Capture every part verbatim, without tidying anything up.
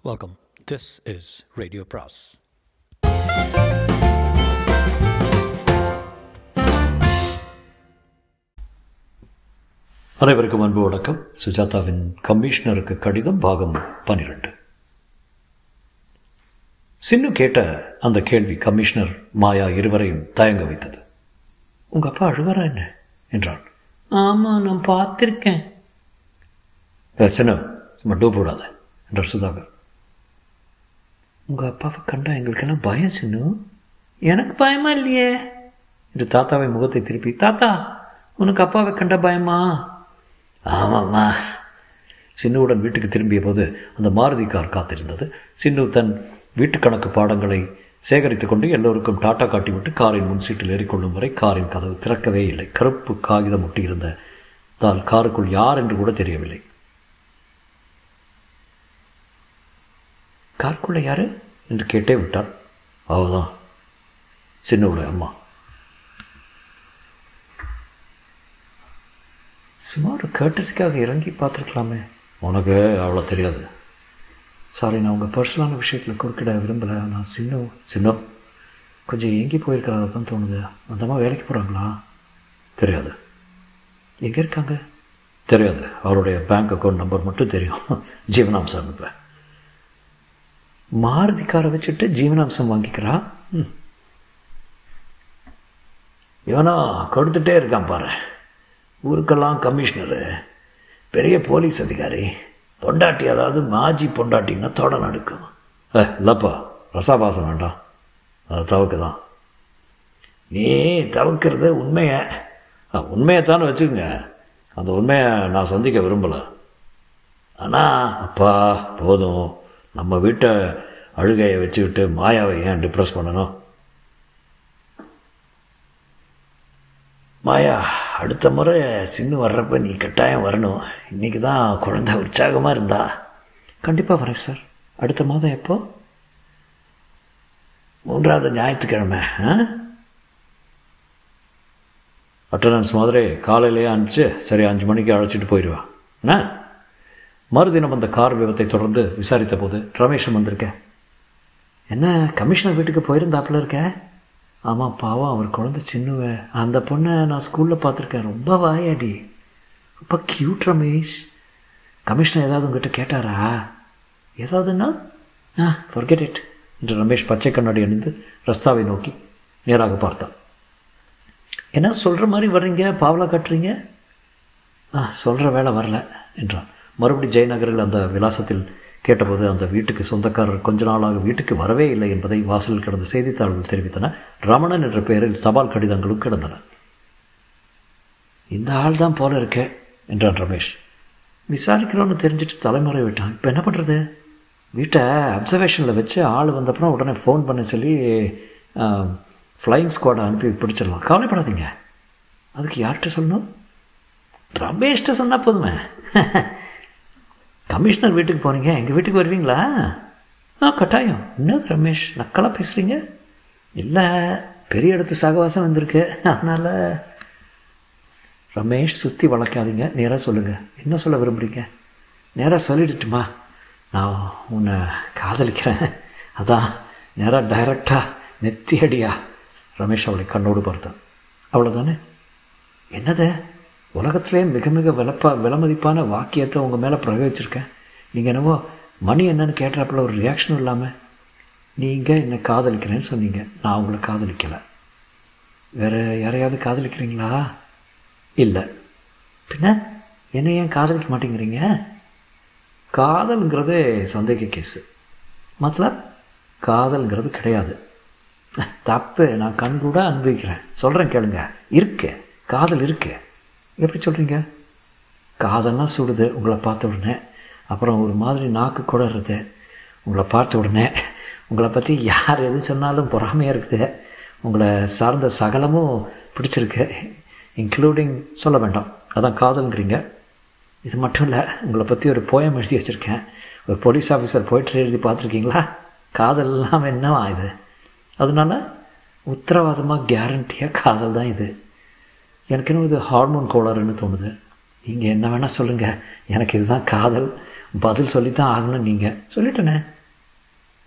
Welcome. This is RadioPras. அனைவருக்கும் அன்பு வணக்கம். சுஜாதாவின் கமிஷனருக்கு கடிதம் பாகம் பன்னிரண்டு. சின்னு கேட்ட அந்த கேள்வி கமிஷனர் மாயா இருவரையும் தயங்க வைத்தது. உங்க அப்பா அழுவாரா என்ன என்றான். ஆமா, நான் பார்த்திருக்கேன். சின்னு மட்டும் போடாத என்றார் சுதாகர். உங்க அப்பாவை கண்டா எங்களுக்கெல்லாம் பயம் சின்னு. எனக்கு பயமா இல்லையே என்று தாத்தாவை முகத்தை திருப்பி, தாத்தா உனக்கு அப்பாவை கண்டா பயமா? ஆமாம்மா. சின்னுவுடன் வீட்டுக்கு திரும்பிய போது அந்த மாருதி கார் காத்திருந்தது. சின்னு தன் வீட்டு கணக்கு பாடங்களை சேகரித்து கொண்டு எல்லோருக்கும் டாட்டா காட்டிவிட்டு காரின் முன் சீட்டில் ஏறிக்கொள்ளும் வரை காரின் கதவு திறக்கவே இல்லை. கருப்பு காகிதம் ஒட்டியிருந்ததால் காருக்குள் யார் என்று கூட தெரியவில்லை. காருக்குள்ள யாரு என்று கேட்டே விட்டார். அவதான் சின்னுவுடைய அம்மா. சும்மா ஒரு கேட்டஸுக்காக இறங்கி பார்த்துருக்கலாமே. உனக்கு அவ்வளோ தெரியாது. சாரி, நான் உங்கள் பர்சனலான விஷயத்தில் குறுக்கிட விரும்பலை. நான் சின்ன சின்ன கொஞ்சம் எங்கி போயிருக்கிறதா தான் தோணுது. அந்தம்மா வேலைக்கு போகிறாங்களா? தெரியாது. எங்கே இருக்காங்க? தெரியாது. அவருடைய பேங்க் அக்கௌண்ட் நம்பர் மட்டும் தெரியும். ஜீவனாம்சம் அனுப்பேன். மாருதிக்காரை வச்சுட்டு ஜீவனாம்சம் வாங்கிக்கிறா. ம் இவனா கொடுத்துட்டே இருக்கான் பாரு. ஊருக்கெல்லாம் கமிஷனரு, பெரிய போலீஸ் அதிகாரி, பொண்டாட்டி அதாவது மாஜி பொண்டாட்டின்னா தொட நடுக்கும். ஏ இல்லைப்பா, ரசாபாசம் வேண்டாம், அது தவக்கு தான். நீ தவக்கிறது உண்மையை உண்மையைத்தானே வச்சுக்கோங்க. அந்த உண்மையை நான் சந்திக்க விரும்பலை. ஆனால் அப்பா போதும், நம்ம வீட்டை அழுகையை வச்சுக்கிட்டு மாயாவை ஏன் டிப்ரெஸ் பண்ணணும்? மாயா, அடுத்த முறை சின்னு வர்றப்ப நீ கட்டாயம் வரணும். இன்றைக்கி தான் குழந்தை உற்சாகமாக இருந்தா. கண்டிப்பாக வரேன் சார். அடுத்த மாதம் எப்போ? மூன்றாவது ஞாயிற்றுக்கிழமை. அட்டண்டன்ஸ் மாதிரி காலையிலேயே அனுப்பிச்சு சரி அஞ்சு மணிக்கு அழைச்சிட்டு போயிடுவா. என்ன? மறுதினம் அந்த கார் விபத்தை தொடர்ந்து விசாரித்த போது ரமேஷும் வந்திருக்க. என்ன கமிஷனர் வீட்டுக்கு போயிருந்தாப்புல இருக்க? ஆமாம், பாவம் அவர் குழந்தை சின்னுவை. அந்த பொண்ணை நான் ஸ்கூலில் பார்த்துருக்கேன். ரொம்ப வாயாடி, ரொம்ப க்யூட். ரமேஷ், கமிஷனர் ஏதாவது உங்ககிட்ட கேட்டாரா? ஏதாவதுன்னா ஆ ஃபர்கெட் இட் என்று ரமேஷ் பச்சை கண்ணாடி அணிந்து ரஸ்தாவை நோக்கி நேராக பார்த்தான். என்ன சொல்கிற மாதிரி வர்றீங்க, பாவலா காட்டுறீங்க? ஆ சொல்கிற வேலை வரல என்றான். மறுபடி ஜெயநகரில் அந்த விலாசத்தில் கேட்டபோது அந்த வீட்டுக்கு சொந்தக்காரர் கொஞ்ச நாளாக வீட்டுக்கு வரவே இல்லை என்பதை வாசலில் கிடந்த செய்தித்தாள்கள் தெரிவித்தன. ரமணன் என்ற பெயரில் தபால் கடிதங்களும் கிடந்தன. இந்த ஆள் தான் போல இருக்க என்றான் ரமேஷ். விசாரிக்கிறோன்னு தெரிஞ்சுட்டு தலைமுறை விட்டான். இப்போ என்ன பண்ணுறது? வீட்டை அப்சர்வேஷனில் வச்சு ஆள் வந்தப்பறம் உடனே ஃபோன் பண்ண சொல்லி ஃப்ளைங் ஸ்குவாடை அனுப்பி பிடிச்சிடலாம். கவலைப்படாதீங்க. அதுக்கு யார்கிட்ட சொல்லணும்? ரமேஷ்கிட்ட சொன்னால் போதுமே. கமிஷனர் வீட்டுக்கு போனீங்க, எங்கள் வீட்டுக்கு வருவீங்களா? ஆ கட்டாயம். என்னது ரமேஷ் நக்கலாக பேசுகிறீங்க? இல்லை, பெரிய இடத்து சகவாசம் வந்திருக்கு, அதனால். ரமேஷ் சுற்றி வளர்க்காதீங்க, நேராக சொல்லுங்கள். என்ன சொல்ல விரும்புகிறீங்க? நேராக சொல்லிடுட்டுமா? நான் உன்னை காதலிக்கிறேன், அதான் நேராக டைரக்டாக நெத்தி அடியா. ரமேஷ் அவளை கண்ணோடு பார்த்தான். அவ்வளோதானே? என்னது? உலகத்திலே மிக மிக விலப்பா விலமதிப்பான வாக்கியத்தை உங்கள் மேலே பிரயோகிச்சிருக்கேன். நீங்கள் என்னவோ மணி என்னன்னு கேட்டாப்புல ஒரு ரியாக்ஷனும் இல்லாமல் நீங்கள் என்னை காதலிக்கிறேன்னு சொன்னீங்க. நான் உங்களை காதலிக்கலை. வேறு யாரையாவது காதலிக்கிறீங்களா? இல்லை. பின்ன என்னை ஏன் காதலிக்க மாட்டேங்கிறீங்க? காதல்ங்கிறது சந்தேக கேஸு. மத்தலப் காதல்ங்கிறது கிடையாது. தப்பு, நான் கண் கூட அனுபவிக்கிறேன். சொல்கிறேன் கேளுங்க. இருக்கு, காதல் இருக்கு. எப்படி சொல்கிறீங்க? காதெல்லாம் சுடுது உங்களை பார்த்த உடனே. அப்புறம் ஒரு மாதிரி நாக்கு குடறது உங்களை பார்த்த உடனே. உங்களை பற்றி யார் எது சொன்னாலும் பொறாமையாக இருக்குது. உங்களை சார்ந்த சகலமும் பிடிச்சிருக்கு, இன்க்ளூடிங் சொல்ல வேண்டாம். அதான் காதல்ங்கிறீங்க. இது மட்டும் இல்லை, உங்களை பற்றி ஒரு போயம் எழுதி வச்சுருக்கேன். ஒரு போலீஸ் ஆஃபீஸர் போய்ட்டு எழுதி பார்த்துருக்கீங்களா? காதல் இல்லாமல் என்னவா இது? அதனால உத்தரவாதமாக கேரண்டியாக காதல் தான் இது. எனக்கு இன்னும் இது ஹார்மோன் கோளாறுன்னு தோணுது. நீங்கள் என்ன வேணால் சொல்லுங்கள், எனக்கு இதுதான் காதல். பதில் சொல்லித்தான் ஆகணும். நீங்கள் சொல்லிட்டேனே,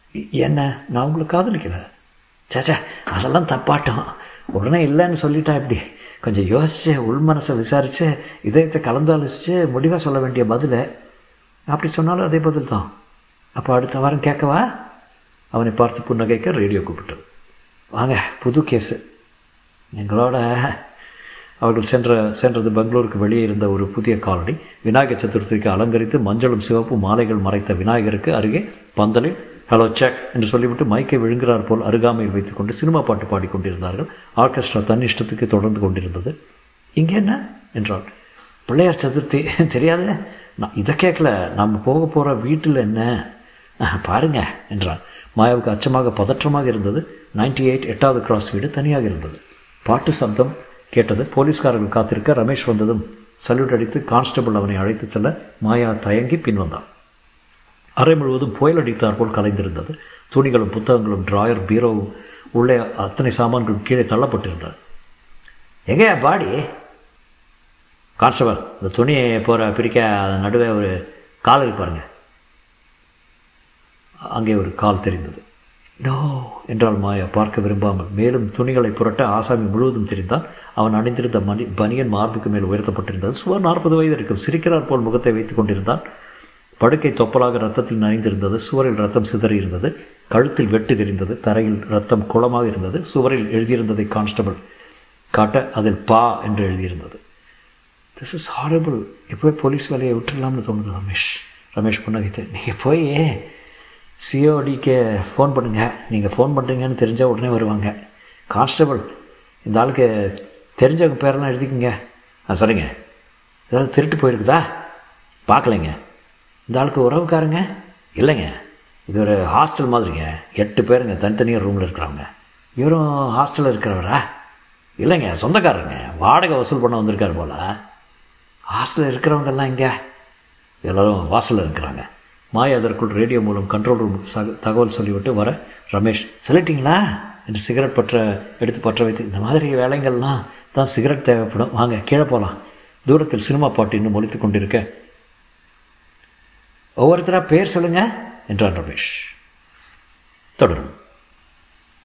என்ன, நான் உங்களை காதலிக்கல. சேச்சா, அதெல்லாம் தப்பாட்டம். உடனே இல்லைன்னு சொல்லிட்டா இப்படி கொஞ்சம் யோசிச்சு உள் மனசை விசாரித்து இதயத்தை கலந்தாலிச்சு முடிவாக சொல்ல வேண்டிய பதிலை அப்படி சொன்னாலும் அதே பதில் தான். அப்போ அடுத்த வாரம் கேட்கவா? அவனை பார்த்து புன்னகைக்க ரேடியோ கூப்பிட்டது. வாங்க, புது கேஸு. எங்களோட அவர்கள் சென்ற சென்றது பெங்களூருக்கு வெளியே இருந்த ஒரு புதிய காலனி. விநாயகர் சதுர்த்திக்கு அலங்கரித்து மஞ்சளும் சிவப்பு மாலைகள் மறைத்த விநாயகருக்கு அருகே பந்தலில் ஹலோ செக் என்று சொல்லிவிட்டு மைக்கை விழுங்குகிறார் போல் அருகாமையில் வைத்துக்கொண்டு சினிமா பாட்டு பாடிக்கொண்டிருந்தார்கள். ஆர்கெஸ்ட்ரா தன் இஷ்டத்துக்கு தொடர்ந்து கொண்டிருந்தது. இங்கே என்ன என்றால், பிள்ளையார் சதுர்த்தி தெரியாது, நான் இதை கேட்கல, நம்ம போக போகிற வீட்டில் என்ன பாருங்க என்றான். மாயாவுக்கு அச்சமாக பதற்றமாக இருந்தது. நைன்டி எயிட் எட்டாவது கிராஸ் வீடு தனியாக இருந்தது. பாட்டு சப்தம் கேட்டது. போலீஸ்காரர்கள் காத்திருக்க ரமேஷ் வந்ததும் சல்யூட் அடித்து கான்ஸ்டபிள் அவனை அழைத்து செல்ல மாயா தயங்கி பின்வந்தான். அறை முழுவதும் புயல் அடித்தார் போல் கலைந்திருந்தது. துணிகளும் புத்தகங்களும் டிராயர் பீரோவும் உள்ளே அத்தனை சாமான்களும் கீழே தள்ளப்பட்டிருந்தது. எங்கேயா பாடி? கான்ஸ்டபிள், இந்த துணியை போகிற பிரிக்க நடுவே ஒரு கால் இருக்கு பாருங்க. அங்கே ஒரு கால் தெரிந்தது. நோ என்றால் மாயா பார்க்க விரும்பாமல். மேலும் துணிகளை புரட்ட ஆசாமி முழுவதும் தெரிந்தான். அவன் அணிந்திருந்த மணி பனியன் மார்புக்கு மேல் உயர்த்தப்பட்டிருந்தது. சுமார் நாற்பது வயது இருக்கும். சிரிக்கிறார் போல் முகத்தை வைத்துக் கொண்டிருந்தான். படுக்கை தொப்பலாக ரத்தத்தில் நனைந்திருந்தது. சுவரில் ரத்தம் சிதறி இருந்தது. கழுத்தில் வெட்டு தெரிந்தது. தரையில் ரத்தம் குளமாக இருந்தது. சுவரில் எழுதியிருந்ததை கான்ஸ்டபிள் காட்ட அதில் பா என்று எழுதியிருந்தது. This is horrible. எப்போவே போலீஸ் வேலையை விட்டுடலாம்னு தோணுது ரமேஷ். ரமேஷ் புன்னகைத்து, நீங்கள் போய் சிஓடிக்கு ஃபோன் பண்ணுங்கள். நீங்கள் ஃபோன் பண்ணுறீங்கன்னு தெரிஞ்சால் உடனே வருவாங்க. கான்ஸ்டபிள், இந்த ஆளுக்கு தெரிஞ்சவங்க பேரெல்லாம் எழுதிக்குங்க. ஆ சரிங்க. ஏதாவது திருட்டு போயிருக்குதா? பார்க்கலைங்க. இந்த ஆளுக்கு உறவுக்காரங்க? இல்லைங்க, இது ஒரு ஹாஸ்டல் மாதிரிங்க. எட்டு பேருங்க தனித்தனியாக ரூமில் இருக்கிறாங்க. இவரும் ஹாஸ்டலில் இருக்கிறவரா? இல்லைங்க, சொந்தக்காரருங்க. வாடகை வசூல் பண்ண வந்திருக்காரு போல். ஹாஸ்டலில் இருக்கிறவங்கெல்லாம் இங்கே எல்லோரும் வாசலில் இருக்கிறாங்க. மாயா அதற்குள் ரேடியோ மூலம் கண்ட்ரோல் ரூமுக்கு சக தகவல் சொல்லிவிட்டு வர ரமேஷ், சொல்லிட்டீங்களா என்று சிகரெட் பற்ற எடுத்து பற்ற வைத்து, இந்த மாதிரி வேலைங்கள்லாம் தான் சிகரெட் தேவைப்படும், வாங்க கீழே போகலாம். தூரத்தில் சினிமா பாட்டு இன்னும் ஒலித்து கொண்டிருக்க, ஒவ்வொருத்தராக பேர் சொல்லுங்கள் என்றான் ரமேஷ். தொடரும்.